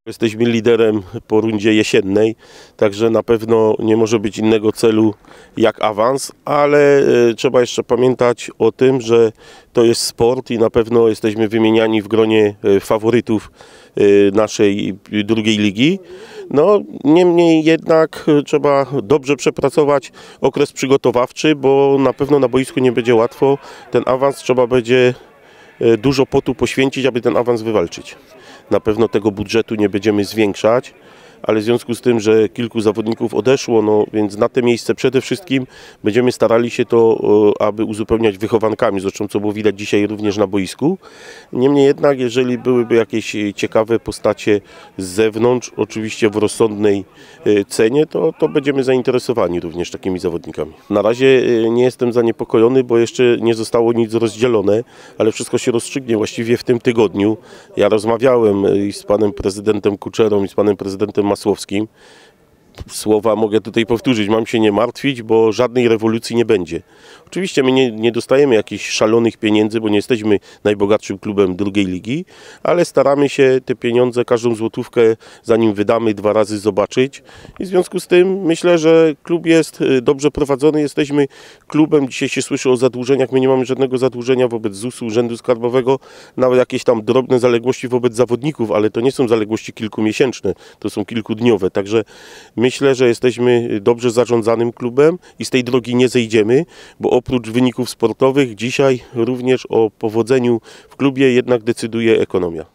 Jesteśmy liderem po rundzie jesiennej, także na pewno nie może być innego celu jak awans, ale trzeba jeszcze pamiętać o tym, że to jest sport i na pewno jesteśmy wymieniani w gronie faworytów naszej drugiej ligi. No, niemniej jednak trzeba dobrze przepracować okres przygotowawczy, bo na pewno na boisku nie będzie łatwo. Ten awans trzeba będzie dużo potu poświęcić, aby ten awans wywalczyć. Na pewno tego budżetu nie będziemy zwiększać, ale w związku z tym, że kilku zawodników odeszło, no więc na te miejsce przede wszystkim będziemy starali się to, aby uzupełniać wychowankami, zresztą co było widać dzisiaj również na boisku. Niemniej jednak, jeżeli byłyby jakieś ciekawe postacie z zewnątrz, oczywiście w rozsądnej cenie, to będziemy zainteresowani również takimi zawodnikami. Na razie nie jestem zaniepokojony, bo jeszcze nie zostało nic rozdzielone, ale wszystko się rozstrzygnie właściwie w tym tygodniu. Ja rozmawiałem i z panem prezydentem Kuczerą i z panem prezydentem Masłowskim. Słowa mogę tutaj powtórzyć, mam się nie martwić, bo żadnej rewolucji nie będzie. Oczywiście my nie dostajemy jakichś szalonych pieniędzy, bo nie jesteśmy najbogatszym klubem drugiej ligi, ale staramy się te pieniądze, każdą złotówkę, zanim wydamy, 2 razy zobaczyć. I w związku z tym myślę, że klub jest dobrze prowadzony. Jesteśmy klubem, dzisiaj się słyszy o zadłużeniach, my nie mamy żadnego zadłużenia wobec ZUS-u, Urzędu Skarbowego, nawet jakieś tam drobne zaległości wobec zawodników, ale to nie są zaległości kilkumiesięczne, to są kilkudniowe, także myślę, że jesteśmy dobrze zarządzanym klubem i z tej drogi nie zejdziemy, bo oprócz wyników sportowych dzisiaj również o powodzeniu w klubie jednak decyduje ekonomia.